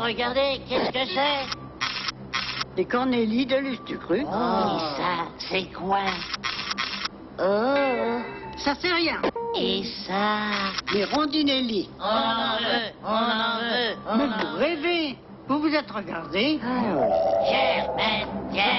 regardez, qu'est-ce que c'est? Des cornélies de Lustucru. Et ça, c'est quoi? Oh, ça c'est rien. Et ça? Les rondinelli. On en veut, on en veut, Mais vous rêvez. Vous vous êtes regardé. Germaine,